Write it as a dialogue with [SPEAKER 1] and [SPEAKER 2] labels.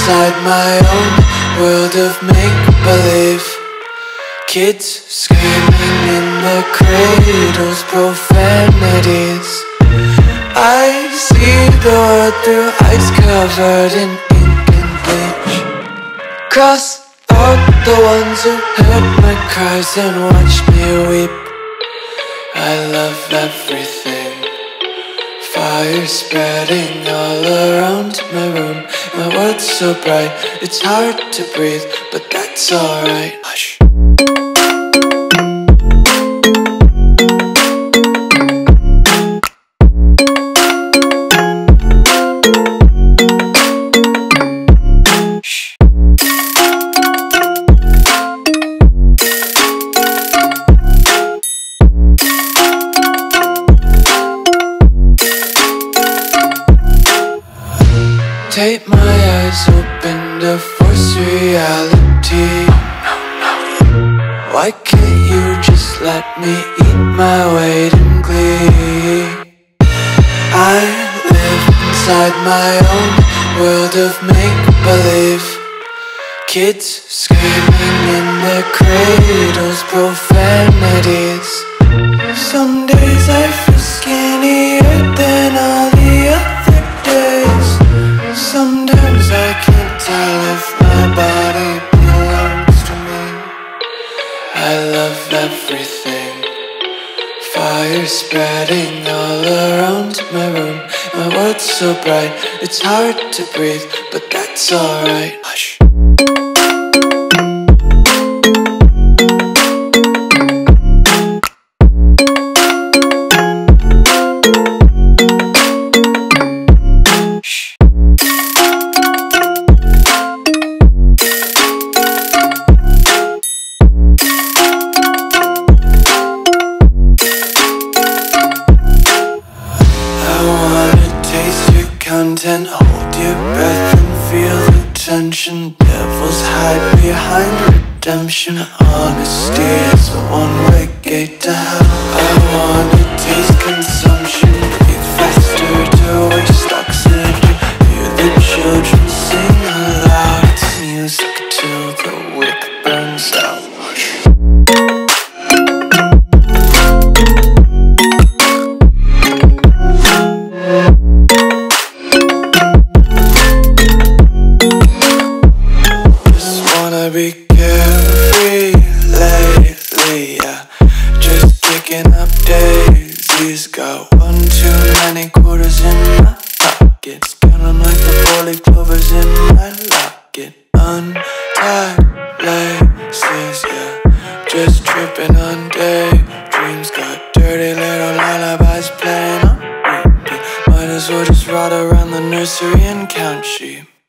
[SPEAKER 1] inside my own world of make-believe. Kids screaming in the cradles, profanities. I see the world through eyes covered in ink and bleach. Cross out the ones who heard my cries and watched me weep. I love everything. Fire spreading all around my room. My world's so bright, it's hard to breathe, but that's alright. Hush. Tape my eyes open to force reality. Why can't you just let me eat my weight in glee? I live inside my own world of make-believe. Kids screaming in their cradles, profanities. Some days I feel skinnier than all the other days. Sometimes I can't tell if my body belongs to me. I love everything. Fire spreading all around my room. My world's so bright, it's hard to breathe, but that's alright. Hush. Content, hold your breath and feel the tension. Devils hide behind redemption. Honesty is a one-way gate to hell. I wanna taste consumption, breathe faster to waste oxygen. Hear the children sing aloud. It's music till the wick burns out. Be carefree lately, yeah. Just kicking up daisies. Got one too many quarters in my pockets. Count 'em like the 4-leaf clovers in my locket. Untied laces, yeah. Just tripping on daydreams. Got dirty little lullabies playing on repeat. Might as well just ride around the nursery and count sheep.